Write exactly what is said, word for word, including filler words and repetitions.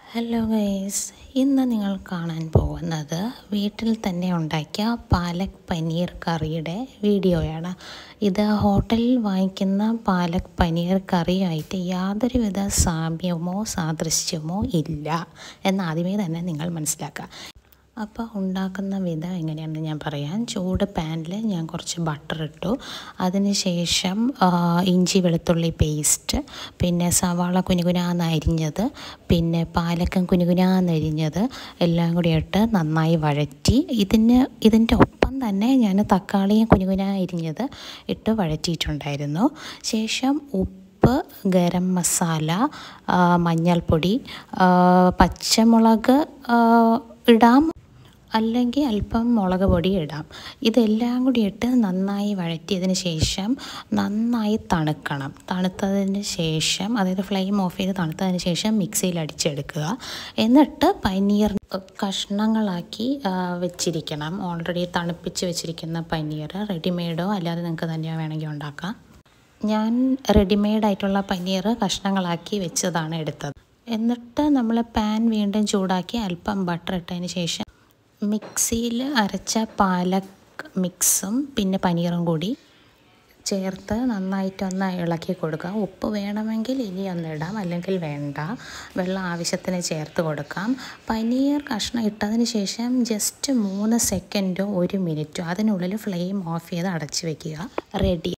Hello guys, ഇന്ന് നിങ്ങൾ കാണാൻ പോകുന്നത് വീട്ടിൽ തന്നെ ഉണ്ടാക്കിയ പാലക് പനീർ കറിയുടെ വീഡിയോയാണ്. ഇത് ഹോട്ടലിൽ വാങ്ങിക്കുന്ന പാലക് പനീർ കറിയായിട്ട് യാതൊരുവിധ സാമ്യമോ സാദൃശ്യമോ ഇല്ല എന്നാദ്യമേ തന്നെ നിങ്ങൾ മനസ്സിലാക്കുക. അപ്പോൾ ഉണ്ടാക്കുന്ന വിധം എങ്ങനെയാണെന്ന് ഞാൻ പറയാം. ചൂട് പാനിൽ ഞാൻ കുറച്ച് ബട്ടർ ഇട്ടു. അതിന് ശേഷം ഇഞ്ചി വെളുത്തുള്ളി പേസ്റ്റ്, പിന്നെ സവാള കുനുകുനാന്ന് അരിഞ്ഞത്, പിന്നെ പാലക്കം കുനുകുനാന്ന് അരിഞ്ഞത് എല്ലാം കൂടി ഇട്ട് നന്നായി വഴറ്റി. ഇതിന് ഇതിൻ്റെ ഒപ്പം തന്നെ ഞാൻ തക്കാളിയും കുനുകുനാ അരിഞ്ഞത് ഇട്ട് വഴറ്റിയിട്ടുണ്ടായിരുന്നു. ശേഷം ഉപ്പ്, ഗരം മസാല, മഞ്ഞൾപ്പൊടി, പച്ചമുളക് ഇടാം, അല്ലെങ്കിൽ അല്പം മുളക് പൊടി ഇടാം. ഇതെല്ലാം കൂടി ഇട്ട് നന്നായി വഴറ്റിയതിന് ശേഷം നന്നായി തണുക്കണം. തണുത്തതിന് ശേഷം, അതായത് ഫ്ലെയിം ഓഫ് ചെയ്ത് തണുത്തതിന് ശേഷം മിക്സിയിൽ അടിച്ചെടുക്കുക. എന്നിട്ട് പനീർ കഷ്ണങ്ങളാക്കി വെച്ചിരിക്കണം. ഓൾറെഡി തണുപ്പിച്ച് വെച്ചിരിക്കുന്ന പനീർ റെഡിമെയ്ഡോ അല്ലാതെ നിങ്ങൾക്ക് തന്നെ വേണമെങ്കിൽ ഉണ്ടാക്കാം. ഞാൻ റെഡിമെയ്ഡായിട്ടുള്ള പനീർ കഷ്ണങ്ങളാക്കി വെച്ചതാണ് എടുത്തത്. എന്നിട്ട് നമ്മൾ പാൻ വീണ്ടും ചൂടാക്കി അല്പം ബട്ടർ ഇട്ടതിന് ശേഷം മിക്സിയിൽ അരച്ച പാലക് മിക്സും പിന്നെ പനീറും കൂടി ചേർത്ത് നന്നായിട്ടൊന്ന് ഇളക്കി കൊടുക്കുക. ഉപ്പ് വേണമെങ്കിൽ ഇനി ഒന്ന് ഇടാം, അല്ലെങ്കിൽ വേണ്ട. വെള്ളം ആവശ്യത്തിന് ചേർത്ത് കൊടുക്കാം. പനീർ കഷ്ണം ഇട്ടതിന് ശേഷം ജസ്റ്റ് മൂന്ന് സെക്കൻഡോ ഒരു മിനിറ്റോ അതിനുള്ളിൽ ഫ്ലെയിം ഓഫ് ചെയ്ത് അടച്ച് വയ്ക്കുക. റെഡി.